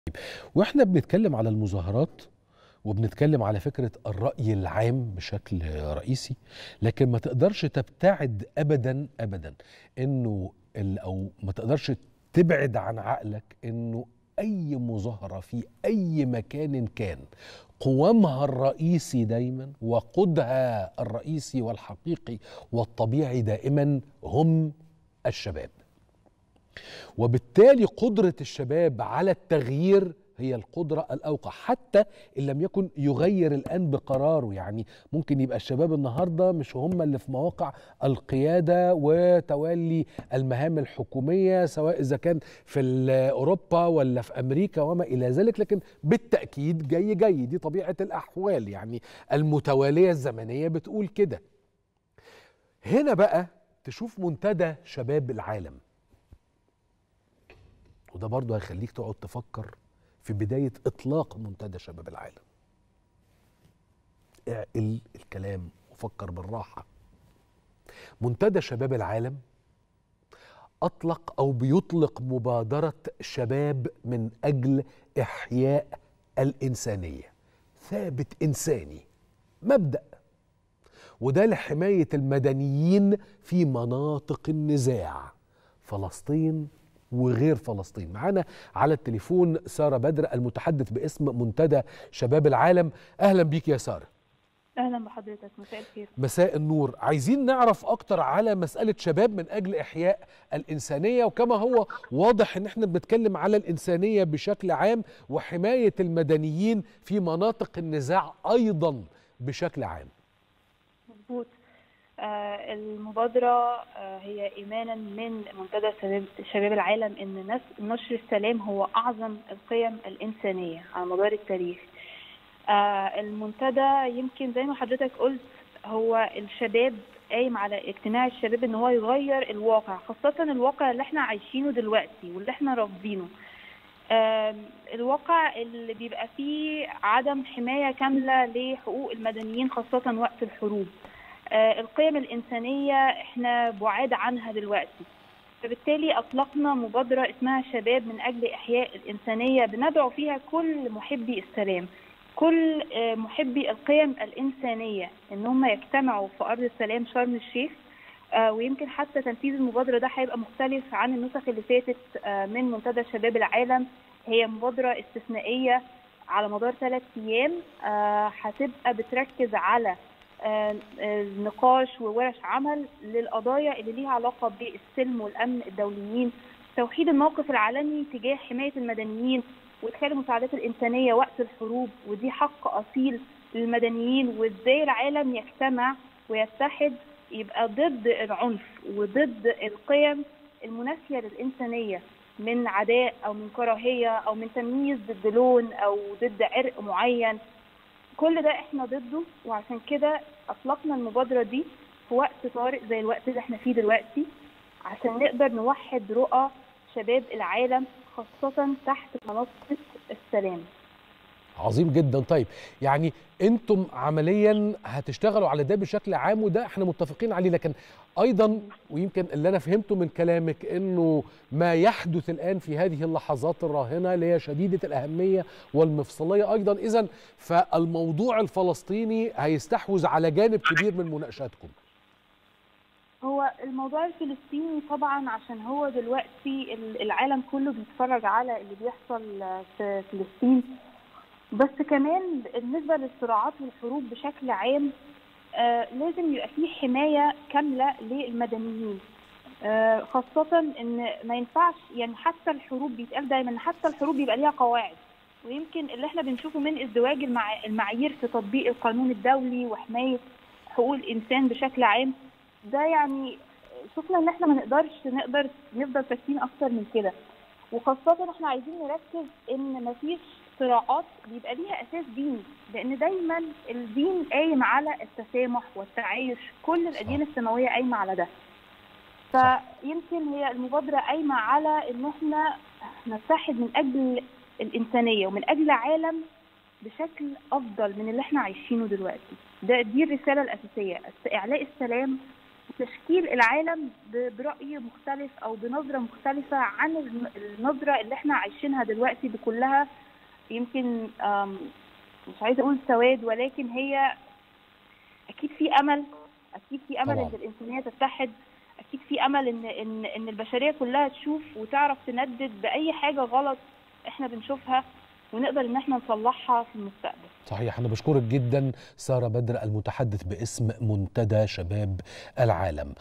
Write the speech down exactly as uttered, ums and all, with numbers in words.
واحنا بنتكلم على المظاهرات وبنتكلم على فكرة الرأي العام بشكل رئيسي، لكن ما تقدرش تبتعد أبدا أبدا إنه ال- أو ما تقدرش تبعد عن عقلك إنه أي مظاهرة في أي مكان كان قوامها الرئيسي دايما وقودها الرئيسي والحقيقي والطبيعي دائما هم الشباب. وبالتالي قدرة الشباب على التغيير هي القدرة الأوقع، حتى إن لم يكن يغير الآن بقراره. يعني ممكن يبقى الشباب النهاردة مش هم اللي في مواقع القيادة وتولي المهام الحكومية، سواء إذا كان في أوروبا ولا في أمريكا وما إلى ذلك، لكن بالتأكيد جاي جاي دي طبيعة الأحوال، يعني المتوالية الزمنية بتقول كده. هنا بقى تشوف منتدى شباب العالم، وده برضه هيخليك تقعد تفكر في بداية إطلاق منتدى شباب العالم. اعقل الكلام وفكر بالراحة. منتدى شباب العالم أطلق أو بيطلق مبادرة شباب من أجل إحياء الإنسانية، ثابت إنساني، مبدأ، وده لحماية المدنيين في مناطق النزاع، فلسطين وغير فلسطين. معانا على التليفون سارة بدر المتحدث باسم منتدى شباب العالم. أهلا بيك يا سارة. أهلا بحضرتك، مساء الخير. مساء النور. عايزين نعرف أكتر على مسألة شباب من أجل إحياء الإنسانية، وكما هو واضح إن احنا بنتكلم على الإنسانية بشكل عام وحماية المدنيين في مناطق النزاع أيضا بشكل عام. مظبوط. آه المبادرة آه هي إيمانا من منتدى شباب, شباب العالم إن نشر السلام هو أعظم القيم الإنسانية على مدار التاريخ. آه المنتدى يمكن زي ما حضرتك قلت هو الشباب قايم على اجتماع الشباب إن هو يغير الواقع، خاصة الواقع اللي احنا عايشينه دلوقتي واللي احنا رافضينه. آه الواقع اللي بيبقى فيه عدم حماية كاملة لحقوق المدنيين خاصة وقت الحروب. آه القيم الإنسانية احنا بعاد عنها دلوقتي، فبالتالي أطلقنا مبادرة اسمها شباب من أجل إحياء الإنسانية، بندعو فيها كل محبي السلام، كل آه محبي القيم الإنسانية إن هم يجتمعوا في أرض السلام شرم الشيخ. آه ويمكن حتى تنفيذ المبادرة ده هيبقى مختلف عن النسخ اللي فاتت آه من منتدى شباب العالم. هي مبادرة استثنائية على مدار ثلاث أيام، آه هتبقى بتركز على آه آه نقاش وورش عمل للقضايا اللي ليها علاقة بالسلم والأمن الدوليين، توحيد الموقف العالمي تجاه حماية المدنيين وإدخال المساعدات الإنسانية وقت الحروب، ودي حق أصيل للمدنيين، وإزاي العالم يجتمع ويتحد يبقى ضد العنف وضد القيم المنافية للإنسانية من عداء أو من كراهية أو من تمييز ضد لون أو ضد عرق معين. كل ده احنا ضده، وعشان كده أطلقنا المبادرة دي في وقت طارئ زي الوقت اللي احنا فيه دلوقتي، عشان نقدر نوحد رؤى شباب العالم خاصة تحت منصة السلام. عظيم جدا. طيب يعني انتم عمليا هتشتغلوا على ده بشكل عام، وده احنا متفقين عليه، لكن ايضا ويمكن اللي انا فهمته من كلامك انه ما يحدث الان في هذه اللحظات الراهنه اللي هي شديده الاهميه والمفصليه ايضا، اذا فالموضوع الفلسطيني هيستحوذ على جانب كبير من مناقشاتكم. هو الموضوع الفلسطيني طبعا عشان هو دلوقتي العالم كله بيتفرج على اللي بيحصل في فلسطين، بس كمان بالنسبة للصراعات والحروب بشكل عام آه لازم يبقى فيه حماية كاملة للمدنيين، آه خاصة ان ما ينفعش يعني حتى الحروب بيتقال دايما حتى الحروب بيبقى ليها قواعد، ويمكن اللي احنا بنشوفه من ازدواج المع... المعايير في تطبيق القانون الدولي وحماية حقوق الانسان بشكل عام، ده يعني شفنا ان احنا ما نقدرش نقدر نفضل ساكتين اكتر من كده. وخاصة احنا عايزين نركز ان مفيش صراعات بيبقى ليها اساس ديني، لان دايما الدين قايم على التسامح والتعايش، كل الاديان السماويه قايمه على ده. فيمكن هي المبادره قايمه على ان احنا نتحد من اجل الانسانيه ومن اجل عالم بشكل افضل من اللي احنا عايشينه دلوقتي. ده دي الرساله الاساسيه، اعلاء السلام تشكيل العالم برأي مختلف أو بنظرة مختلفة عن النظرة اللي احنا عايشينها دلوقتي، دي كلها يمكن مش عايزة أقول سواد، ولكن هي أكيد في أمل، أكيد في أمل طبعا. إن الإنسانية تتحد، أكيد في أمل إن إن إن البشرية كلها تشوف وتعرف تندد بأي حاجة غلط احنا بنشوفها، ونقدر إن احنا نصلحها في المستقبل. صحيح. أنا بشكرك جدا سارة بدر المتحدث باسم منتدى شباب العالم.